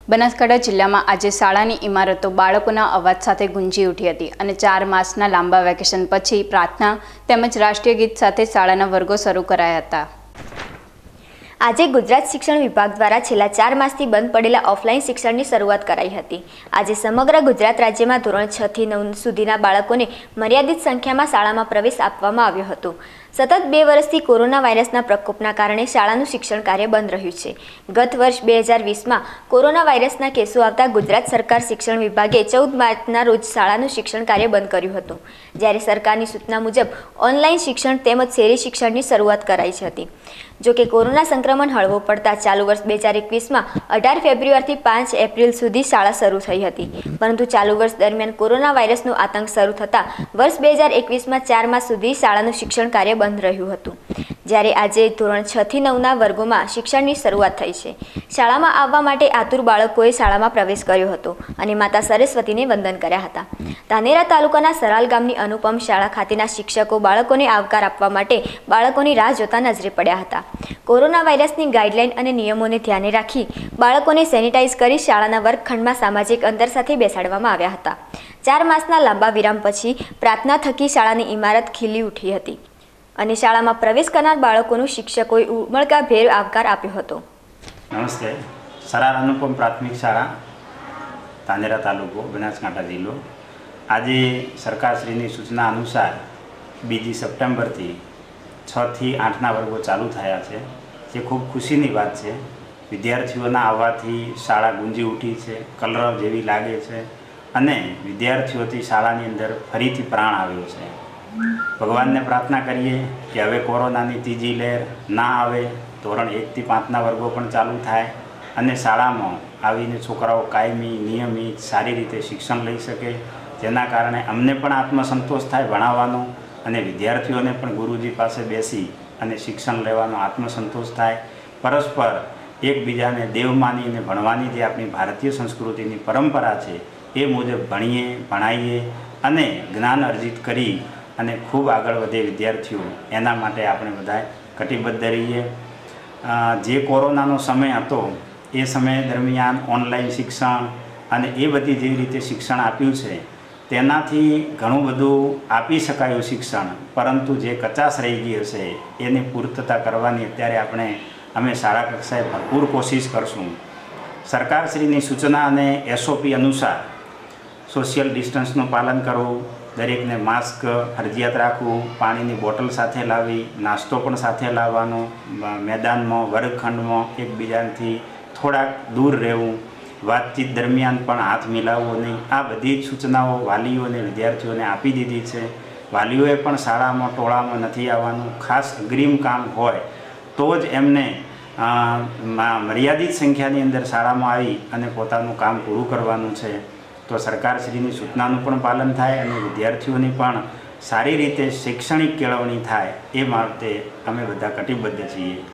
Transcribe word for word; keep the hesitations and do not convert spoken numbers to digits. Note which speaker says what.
Speaker 1: બનાસકાંઠા જિલ્લામાં આજે શાળાની ઇમારતો બાળકોના અવાજ સાથે ગુંજી ઉઠી હતી અને ચાર માસના લાંબા વેકેશન પછી પ્રાર્થના તેમજ રાષ્ટ્રીય ગીત સાથે શાળાના વર્ગો શરૂ કરાયા હતા।
Speaker 2: આજે ગુજરાત શિક્ષણ વિભાગ દ્વારા છેલ્લા ચાર માસથી બંધ પડેલા ઓફલાઈન શિક્ષણની શરૂઆત કરાઈ હતી। આજે સમગ્ર ગુજરાત રાજ્યમાં ધોરણ છ થી નવ સુધીના બાળકોને મર્યાદિત સંખ્યામાં શાળામાં પ્રવેશ આપવામાં આવ્યો હતો। સતત બે વર્ષથી કોરોના વાયરસના પ્રકોપના કારણે શાળાનું શિક્ષણ કાર્ય બંધ રહ્યું છે। ગત વર્ષ બે હજાર વીસમાં કોરોના વાયરસના કેસો આવતા ગુજરાત સરકાર શિક્ષણ વિભાગે ચૌદ માર્ચના રોજ શાળાનું શિક્ષણ કાર્ય બંધ કર્યું હતું, જ્યારે સરકારની સૂચના મુજબ ઓનલાઈન શિક્ષણ તેમજ શહેરી શિક્ષણની શરૂઆત કરાઈ હતી। જો કે કોરોના સંક્રમણ હળવો પડતા ચાલુ વર્ષ બે હજાર એકવીસમાં અઢાર ફેબ્રુઆરીથી પાંચ એપ્રિલ સુધી શાળા શરૂ થઈ હતી, પરંતુ ચાલુ વર્ષ દરમિયાન કોરોના વાયરસનો આતંક શરૂ થતાં વર્ષ બે હજાર એકવીસમાં ચાર માસ સુધી શાળાનું શિક્ષણ કાર્ય બંધ રહ્યું હતું, જ્યારે આજે ધોરણ છ થી નવના વર્ગોમાં શિક્ષણની શરૂઆત થઈ છે। શાળામાં આવવા માટે આતુર બાળકોએ શાળામાં પ્રવેશ કર્યો હતો અને માતા સરસ્વતીને વંદન કર્યા હતા। ધાનેરા તાલુકાના સરાલ ગામની અનુપમ શાળા ખાતેના શિક્ષકો બાળકોને આવકાર આપવા માટે બાળકોની રાહ જોતા નજરે પડ્યા હતા। કોરોના વાયરસની ગાઈડલાઈન અને નિયમોને ધ્યાને રાખી બાળકોને સેનિટાઈઝ કરી શાળાના વર્ગખંડમાં સામાજિક અંતર સાથે બેસાડવામાં આવ્યા હતા। ચાર માસના લાંબા વિરામ પછી પ્રાર્થના થકી શાળાની ઇમારત ખીલી ઉઠી હતી અને શાળામાં પ્રવેશ કરનાર બાળકોનું શિક્ષકોએ ઉમળકાભેર આવકાર આપ્યો હતો।
Speaker 3: નમસ્તે, સરાર અનુપમ પ્રાથમિક શાળા, ધાનેરા તાલુકો, બનાસકાંઠા જિલ્લો। આજે સરકારશ્રીની સૂચના અનુસાર બીજી સપ્ટેમ્બરથી છ થી આઠના વર્ગો ચાલુ થયા છે, જે ખૂબ ખુશીની વાત છે। વિદ્યાર્થીઓના આવવાથી શાળા ગુંજી ઉઠી છે, કલરવ જેવી લાગે છે અને વિદ્યાર્થીઓથી શાળાની અંદર ફરીથી પ્રાણ આવ્યો છે। ભગવાનને પ્રાર્થના કરીએ કે હવે કોરોનાની ત્રીજી લહેર ના આવે, ધોરણ એકથી પાંચના વર્ગો પણ ચાલુ થાય અને શાળામાં આવીને છોકરાઓ કાયમી નિયમિત સારી રીતે શિક્ષણ લઈ શકે, જેના કારણે અમને પણ આત્મસંતોષ થાય ભણાવવાનો અને વિદ્યાર્થીઓને પણ ગુરુજી પાસે બેસી અને શિક્ષણ લેવાનો આત્મસંતોષ થાય। પરસ્પર એકબીજાને દેવ માનીને ભણવાની જે આપણી ભારતીય સંસ્કૃતિની પરંપરા છે એ મુજબ ભણીએ, ભણાવીએ અને જ્ઞાન અર્જિત કરી અને ખૂબ આગળ વધે વિદ્યાર્થીઓ, એના માટે આપણે બધા કટિબદ્ધ રહીએ। જે કોરોનાનો સમય હતો એ સમય દરમિયાન ઓનલાઈન શિક્ષણ અને એ બધી જેવી રીતે શિક્ષણ આપ્યું છે તેનાથી ઘણું બધું આપી શકાયું શિક્ષણ, પરંતુ જે કચાશ રહી ગઈ હશે એની પૂર્તતા કરવાની અત્યારે આપણે અમે શાળા કક્ષાએ ભરપૂર કોશિશ કરશું। સરકારશ્રીની સૂચના અને એસઓપી અનુસાર સોશિયલ ડિસ્ટન્સનું પાલન કરવું, દરેકને માસ્ક ફરજિયાત રાખવું, પાણીની બોટલ સાથે લાવવી, નાસ્તો પણ સાથે લાવવાનો, મેદાનમાં વર્ગખંડમાં એકબીજાથી થોડાક દૂર રહેવું, વાતચીત દરમિયાન પણ હાથ મિલાવવો નહીં, આ બધી જ સૂચનાઓ વાલીઓ અને વિદ્યાર્થીઓને આપી દીધી છે। વાલીઓએ પણ શાળામાં ટોળામાં નથી આવવાનું, ખાસ અગ્રિમ કામ હોય તો જ એમને મર્યાદિત સંખ્યાની અંદર શાળામાં આવી અને પોતાનું કામ પૂરું કરવાનું છે। તો સરકારશ્રીની સૂચનાનું પણ પાલન થાય અને વિદ્યાર્થીઓની પણ સારી રીતે શૈક્ષણિક કેળવણી થાય એ માટે અમે બધા કટિબદ્ધ છીએ।